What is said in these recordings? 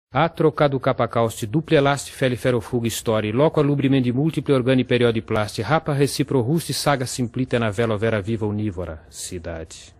A trocado capacauste, duple elasti feliferofuga história, loco alubrimendi múltiple organi periodi plasti, rapa recipro rusti saga simplita na vela vera viva unívora, cidade.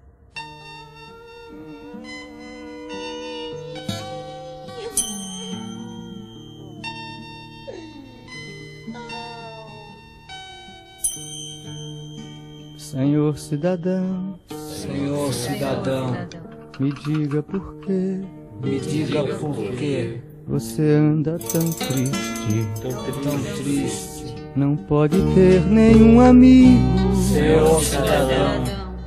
Senhor cidadão, Senhor cidadão, me diga por quê, me diga por que você anda tão triste, tão triste. não pode ter nenhum amigo Senhor cidadão,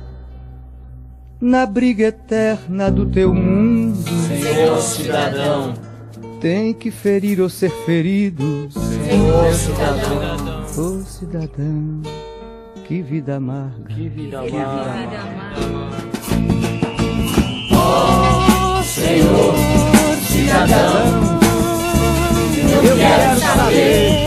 na briga eterna do teu mundo. Senhor cidadão, Tem que ferir ou ser ferido. Senhor cidadão, Ô cidadão, que vida amarga, que vida amarga. Senhor cidadão, eu quero saber,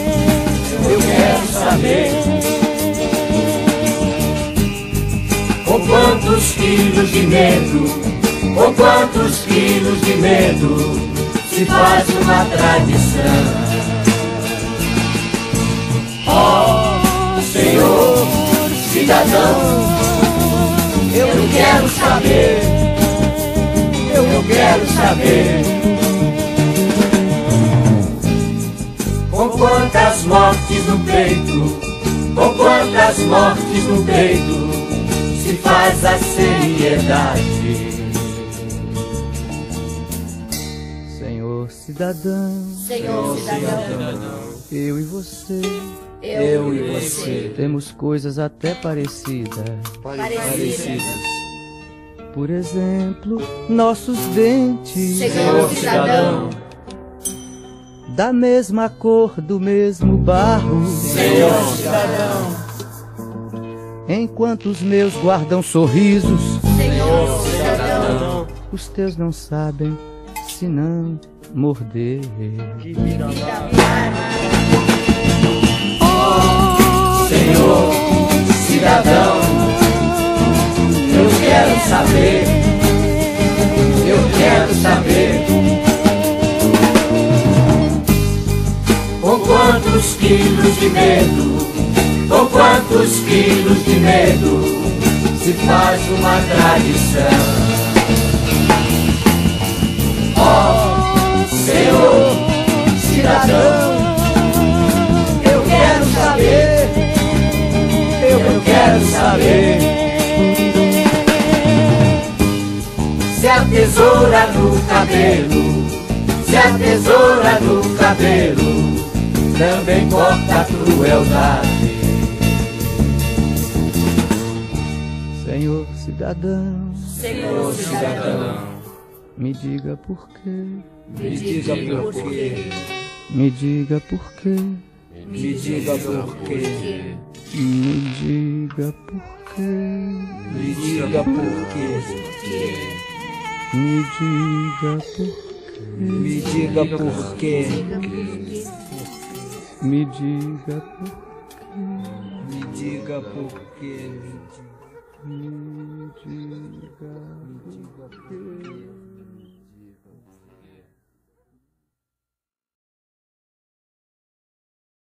com quantos quilos de medo, com quantos quilos de medo se faz uma tradição. Ó Senhor cidadão, eu quero saber, eu quero saber com quantas mortes no peito, com quantas mortes no peito se faz a seriedade. Senhor cidadão, Senhor cidadão, eu e você Eu e você, temos coisas até parecidas. parecidas. Por exemplo, nossos dentes, Senhor cidadão, da mesma cor, do mesmo barro. Senhor cidadão, Enquanto os meus guardam sorrisos, Senhor cidadão, os teus não sabem se não morder. que vida Senhor cidadão, eu quero saber, com quantos quilos de medo, com quantos quilos de medo se faz uma tradição. Ó Senhor cidadão, eu quero saber, eu quero saber se a tesoura no cabelo, se a tesoura no cabelo também corta a crueldade. Senhor cidadão, Senhor cidadão, me diga por quê, me diga por quê, me diga por quê, me diga por quê, me diga por quê, me diga por quê, me diga por quê, me diga por quê, me diga por quê, me diga por quê. me diga por quê.